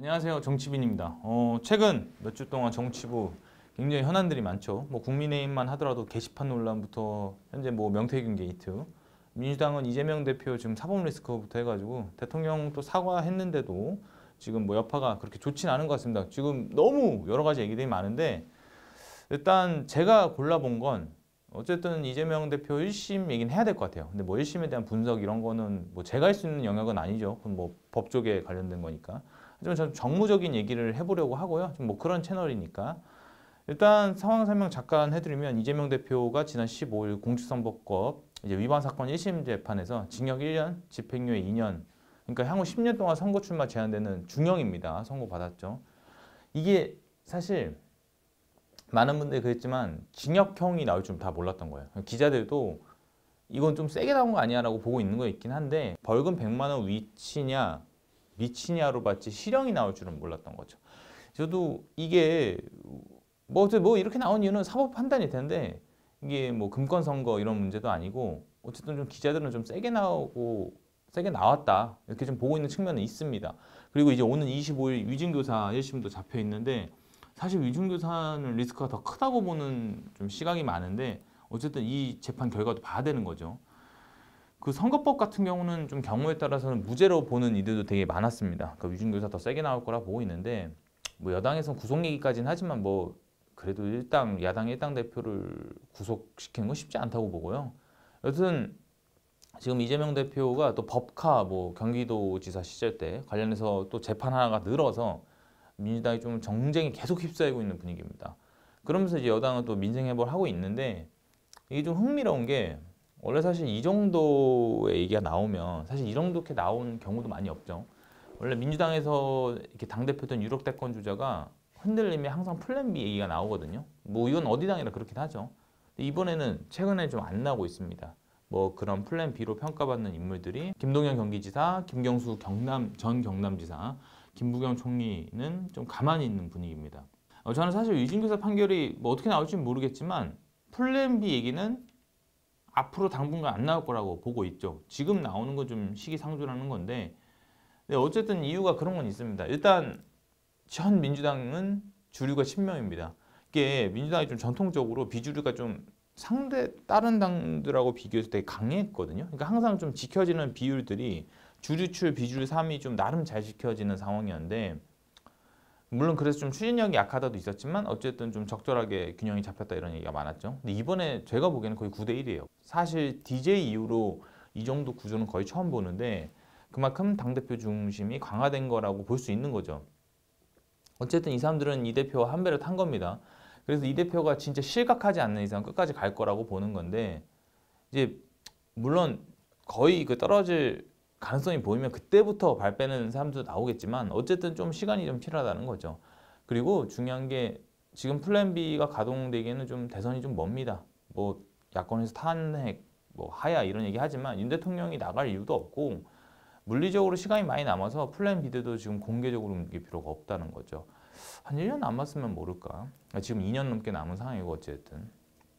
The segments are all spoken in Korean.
안녕하세요, 정치빈입니다. 최근 몇 주 동안 정치부 굉장히 현안들이 많죠. 뭐 국민의힘만 하더라도 게시판 논란부터 현재 뭐 명태균 게이트, 민주당은 이재명 대표 지금 사법 리스크부터 해가지고 대통령 또 사과했는데도 지금 뭐 여파가 그렇게 좋진 않은 것 같습니다. 지금 너무 여러 가지 얘기들이 많은데 일단 제가 골라본 건 어쨌든 이재명 대표 1심 얘기는 해야 될 것 같아요. 근데 뭐 1심에 대한 분석 이런 거는 뭐 제가 할 수 있는 영역은 아니죠. 그건 뭐 법 쪽에 관련된 거니까. 하지만 저는 정무적인 얘기를 해보려고 하고요. 좀 뭐 그런 채널이니까. 일단 상황 설명 잠깐 해드리면 이재명 대표가 지난 15일 공직선거법 이제 위반 사건 1심 재판에서 징역 1년, 집행유예 2년, 그러니까 향후 10년 동안 선거 출마 제한되는 중형입니다. 선고받았죠. 이게 사실 많은 분들이 그랬지만 징역형이 나올 줄 다 몰랐던 거예요. 기자들도 이건 좀 세게 나온 거 아니야 라고 보고 있는 거 있긴 한데 벌금 100만 원 위치냐 미치냐로 봤지 실형이 나올 줄은 몰랐던 거죠. 저도 이게 뭐 이렇게 나온 이유는 사법 판단일 텐데 이게 뭐 금권 선거 이런 문제도 아니고 어쨌든 좀 기자들은 좀 세게 나왔다 이렇게 좀 보고 있는 측면은 있습니다. 그리고 이제 오는 25일 위증교사 1심도 잡혀 있는데 사실 위증교사는 리스크가 더 크다고 보는 좀 시각이 많은데 어쨌든 이 재판 결과도 봐야 되는 거죠. 그 선거법 같은 경우는 좀 경우에 따라서는 무죄로 보는 이들도 되게 많았습니다. 그러니까 위증교사 더 세게 나올 거라 보고 있는데 뭐 여당에서는 구속 얘기까지는 하지만 뭐 그래도 야당 일당 대표를 구속시키는 건 쉽지 않다고 보고요. 여튼 지금 이재명 대표가 또 법카 뭐 경기도지사 시절 때 관련해서 또 재판 하나가 늘어서 민주당이 좀 정쟁에 계속 휩싸이고 있는 분위기입니다. 그러면서 이제 여당은 또 민생 해법을 하고 있는데 이게 좀 흥미로운 게 원래 사실 이 정도의 얘기가 나오면 사실 이 정도 이렇게 나온 경우도 많이 없죠. 원래 민주당에서 이렇게 당대표든 유력 대권 주자가 흔들림에 항상 플랜 B 얘기가 나오거든요. 뭐 이건 어디 당이나 그렇긴 하죠. 근데 이번에는 최근에 좀 안 나오고 있습니다. 뭐 그런 플랜 B로 평가받는 인물들이 김동연 경기지사, 김경수 전 경남지사, 김부겸 총리는 좀 가만히 있는 분위기입니다. 저는 사실 위증교사 판결이 뭐 어떻게 나올지는 모르겠지만 플랜 B 얘기는 앞으로 당분간 안 나올 거라고 보고 있죠. 지금 나오는 건 좀 시기상조라는 건데 어쨌든 이유가 그런 건 있습니다. 일단 현 민주당은 주류가 친명입니다. 이게 민주당이 좀 전통적으로 비주류가 좀 다른 당들하고 비교해서 되게 강했거든요. 그러니까 항상 좀 지켜지는 비율들이 주류출 비주류 3이 좀 나름 잘 지켜지는 상황이었는데 물론 그래서 좀 추진력이 약하다도 있었지만 어쨌든 좀 적절하게 균형이 잡혔다 이런 얘기가 많았죠. 근데 이번에 제가 보기에는 거의 9대 1이에요. 사실 DJ 이후로 이 정도 구조는 거의 처음 보는데 그만큼 당대표 중심이 강화된 거라고 볼 수 있는 거죠. 어쨌든 이 사람들은 이 대표와 한 배를 탄 겁니다. 그래서 이 대표가 진짜 실각하지 않는 이상 끝까지 갈 거라고 보는 건데 이제 물론 거의 그 떨어질 가능성이 보이면 그때부터 발 빼는 사람도 나오겠지만 어쨌든 좀 시간이 좀 필요하다는 거죠. 그리고 중요한 게 지금 플랜 B가 가동되기에는 좀 대선이 좀 멉니다. 뭐 야권에서 탄핵, 뭐 하야 이런 얘기 하지만 윤 대통령이 나갈 이유도 없고 물리적으로 시간이 많이 남아서 플랜 B들도 지금 공개적으로 움직일 필요가 없다는 거죠. 한 1년 남았으면 모를까. 지금 2년 넘게 남은 상황이고 어쨌든.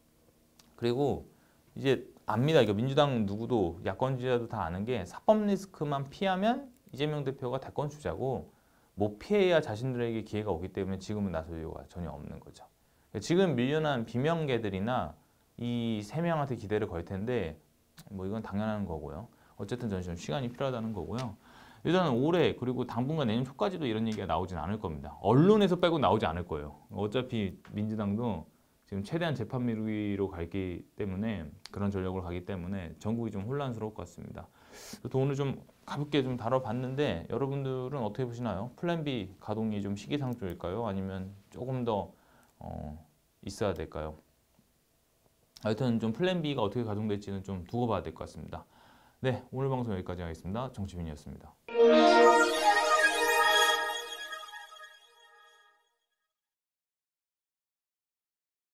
그리고 이제 압니다. 이거 민주당 누구도 야권 주자도 다 아는 게 사법 리스크만 피하면 이재명 대표가 대권 주자고 못 피해야 자신들에게 기회가 오기 때문에 지금은 나설 이유가 전혀 없는 거죠. 지금 밀려난 비명계들이나 이 세 명한테 기대를 걸 텐데 뭐 이건 당연한 거고요. 어쨌든 저는 좀 시간이 필요하다는 거고요. 일단은 올해 그리고 당분간 내년 초까지도 이런 얘기가 나오진 않을 겁니다. 언론에서 빼고 나오지 않을 거예요. 어차피 민주당도 지금 최대한 재판 미루기로 가기 때문에 그런 전략으로 가기 때문에 전국이 좀 혼란스러울 것 같습니다. 또 오늘 좀 가볍게 좀 다뤄봤는데 여러분들은 어떻게 보시나요? 플랜 B 가동이 좀 시기상조일까요? 아니면 조금 더 있어야 될까요? 하여튼 좀 플랜 B가 어떻게 가동될지는 좀 두고 봐야 될 것 같습니다. 네, 오늘 방송 여기까지 하겠습니다. 정치빈이었습니다.